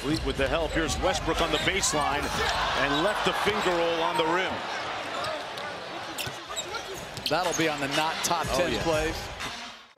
complete with the help. Here's Westbrook on the baseline and left the finger roll on the rim. That'll be on the not top 10 plays.